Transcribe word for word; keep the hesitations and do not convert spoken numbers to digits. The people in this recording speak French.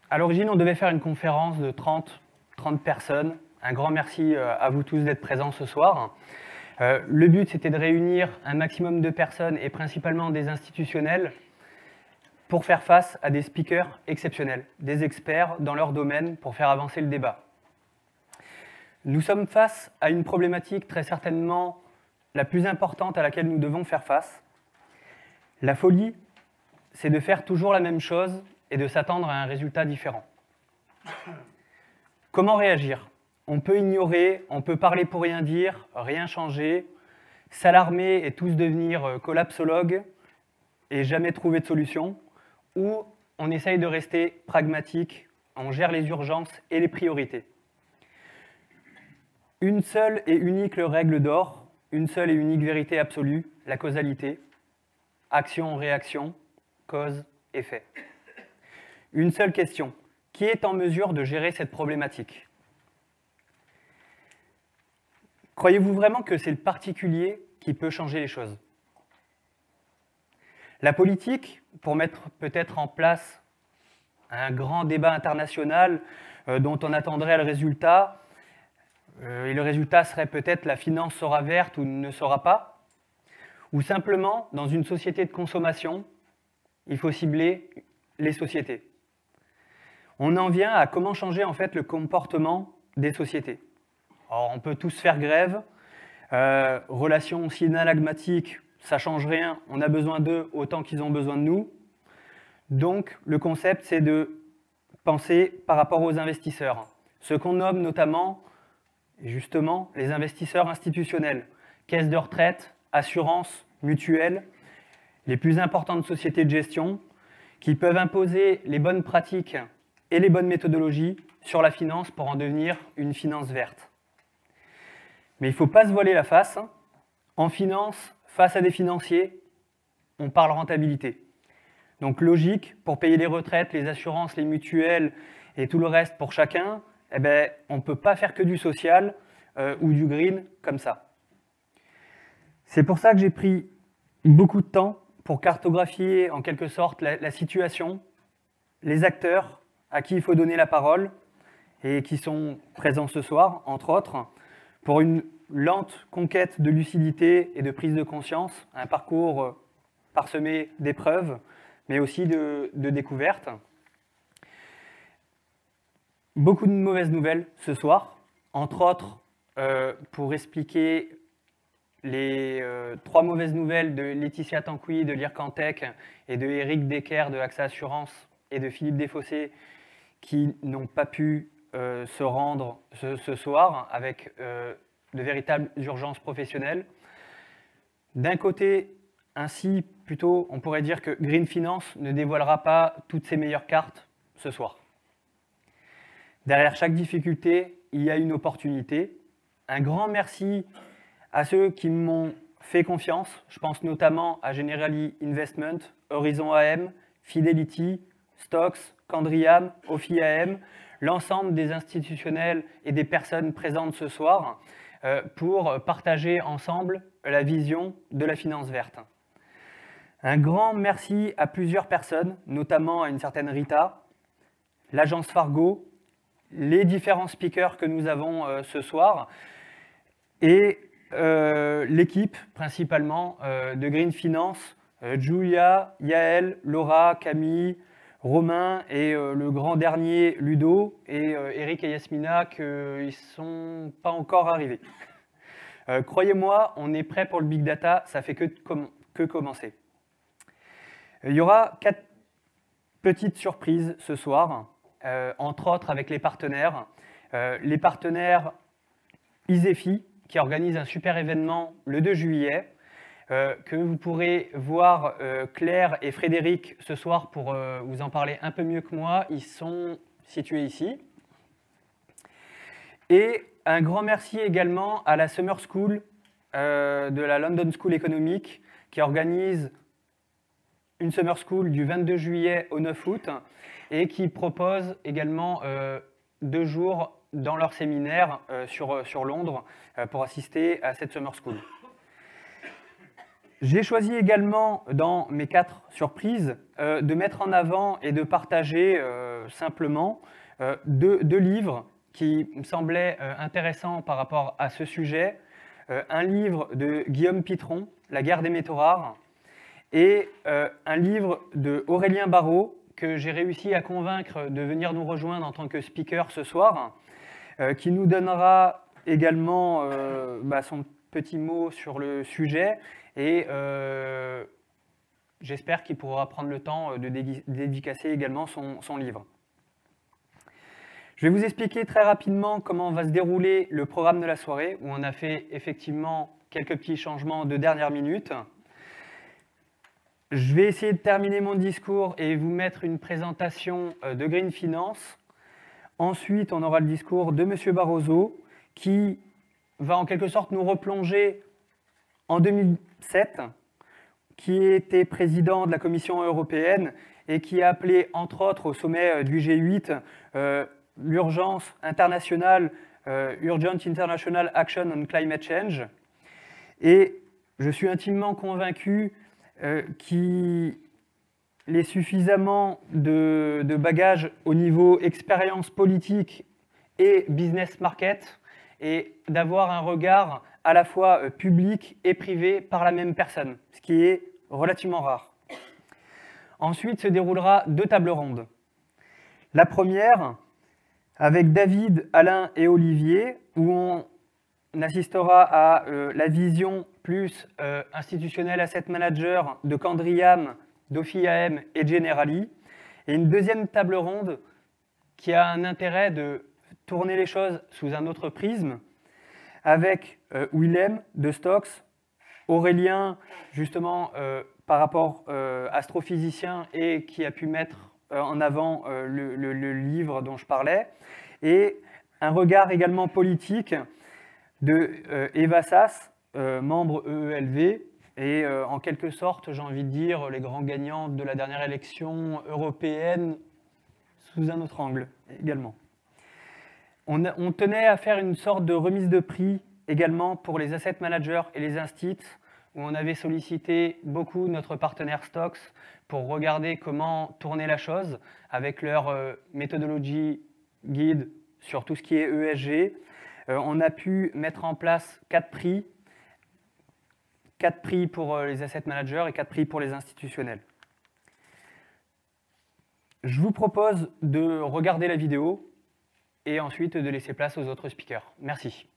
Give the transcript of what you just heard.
À l'origine, on devait faire une conférence de trente, trente personnes. Un grand merci à vous tous d'être présents ce soir. Euh, le but, c'était de réunir un maximum de personnes, et principalement des institutionnels, pour faire face à des speakers exceptionnels, des experts dans leur domaine pour faire avancer le débat. Nous sommes face à une problématique très certainement la plus importante à laquelle nous devons faire face. La folie, c'est de faire toujours la même chose et de s'attendre à un résultat différent. Comment réagir? On peut ignorer, on peut parler pour rien dire, rien changer, s'alarmer et tous devenir collapsologues et jamais trouver de solution, ou on essaye de rester pragmatique, on gère les urgences et les priorités. Une seule et unique règle d'or, une seule et unique vérité absolue, la causalité, action-réaction, cause-effet. Une seule question, qui est en mesure de gérer cette problématique? Croyez-vous vraiment que c'est le particulier qui peut changer les choses? La politique, pour mettre peut-être en place un grand débat international euh, dont on attendrait le résultat, euh, et le résultat serait peut-être la finance sera verte ou ne sera pas, ou simplement, dans une société de consommation, il faut cibler les sociétés. On en vient à comment changer en fait le comportement des sociétés. Alors, on peut tous faire grève, euh, relations synalagmatiques, ça ne change rien, on a besoin d'eux autant qu'ils ont besoin de nous. Donc, le concept, c'est de penser par rapport aux investisseurs. Ce qu'on nomme notamment, justement, les investisseurs institutionnels. Caisses de retraite, assurances, mutuelles, les plus importantes sociétés de gestion, qui peuvent imposer les bonnes pratiques et les bonnes méthodologies sur la finance pour en devenir une finance verte. Mais il ne faut pas se voiler la face. En finance, face à des financiers, on parle rentabilité. Donc logique, pour payer les retraites, les assurances, les mutuelles et tout le reste pour chacun, eh ben, on ne peut pas faire que du social euh, ou du green comme ça. C'est pour ça que j'ai pris beaucoup de temps pour cartographier en quelque sorte la, la situation, les acteurs à qui il faut donner la parole et qui sont présents ce soir, entre autres, pour une lente conquête de lucidité et de prise de conscience, un parcours parsemé d'épreuves, mais aussi de, de découvertes. Beaucoup de mauvaises nouvelles ce soir, entre autres euh, pour expliquer les euh, trois mauvaises nouvelles de Laetitia Tanqui de l'Ircantec et de Eric Decker de AXA Assurance et de Philippe Desfossés qui n'ont pas pu euh, se rendre ce, ce soir avec euh, de véritables urgences professionnelles. D'un côté, ainsi, plutôt, on pourrait dire que Green Finance ne dévoilera pas toutes ses meilleures cartes ce soir. Derrière chaque difficulté, il y a une opportunité. Un grand merci à ceux qui m'ont fait confiance. Je pense notamment à Generali Investment, Horizon A M, Fidelity, Stocks, Candriam, Ophi A M, l'ensemble des institutionnels et des personnes présentes ce soir euh, pour partager ensemble la vision de la finance verte. Un grand merci à plusieurs personnes, notamment à une certaine Rita, l'agence Fargo, les différents speakers que nous avons euh, ce soir et euh, l'équipe principalement euh, de Green Finance, euh, Julia, Yael, Laura, Camille, Romain et euh, le grand dernier Ludo et euh, Eric et Yasmina qu'ils ne sont pas encore arrivés. Euh, Croyez-moi, on est prêt pour le Big Data, ça fait que, com que commencer. Il y aura quatre petites surprises ce soir, euh, entre autres avec les partenaires. Euh, les partenaires Isefi, qui organise un super événement le deux juillet, euh, que vous pourrez voir euh, Claire et Frédéric ce soir pour euh, vous en parler un peu mieux que moi. Ils sont situés ici. Et un grand merci également à la Summer School euh, de la London School Economic, qui organise une Summer School du vingt-deux juillet au neuf août et qui propose également euh, deux jours dans leur séminaire euh, sur, sur Londres euh, pour assister à cette Summer School. J'ai choisi également, dans mes quatre surprises, euh, de mettre en avant et de partager euh, simplement euh, deux, deux livres qui me semblaient euh, intéressants par rapport à ce sujet. Euh, un livre de Guillaume Pitron, La guerre des métaux rares, et euh, un livre de Aurélien Barraud, que j'ai réussi à convaincre de venir nous rejoindre en tant que speaker ce soir, euh, qui nous donnera également euh, bah, son petit mot sur le sujet, et euh, j'espère qu'il pourra prendre le temps de dédicacer également son, son livre. Je vais vous expliquer très rapidement comment va se dérouler le programme de la soirée, où on a fait effectivement quelques petits changements de dernière minute. Je vais essayer de terminer mon discours et vous mettre une présentation de Green Finance. Ensuite, on aura le discours de M. Barroso, qui va en quelque sorte nous replonger en deux mille sept, qui était président de la Commission européenne et qui a appelé, entre autres, au sommet du G huit, euh, l'urgence internationale, euh, Urgent International Action on Climate Change. Et je suis intimement convaincu euh, qu'il est suffisamment de, de bagages au niveau expérience politique et business market, et d'avoir un regard à la fois public et privé par la même personne, ce qui est relativement rare. Ensuite se déroulera deux tables rondes. La première, avec David, Alain et Olivier, où on assistera à euh, la vision plus euh, institutionnelle asset manager de Candriam, d'Ofi A M et de Generali, et une deuxième table ronde qui a un intérêt de tourner les choses sous un autre prisme, avec euh, Willem de Stocks, Aurélien, justement, euh, par rapport euh, astrophysicien et qui a pu mettre euh, en avant euh, le, le, le livre dont je parlais, et un regard également politique de euh, Eva Sass, euh, membre E E L V, et euh, en quelque sorte, j'ai envie de dire, les grands gagnants de la dernière élection européenne sous un autre angle également. On, a, on tenait à faire une sorte de remise de prix également pour les asset managers et les instits, où on avait sollicité beaucoup notre partenaire Stocks pour regarder comment tourner la chose avec leur euh, méthodologie guide sur tout ce qui est E S G. Euh, on a pu mettre en place quatre prix, quatre prix pour les asset managers et quatre prix pour les institutionnels. Je vous propose de regarder la vidéo et ensuite de laisser place aux autres speakers. Merci.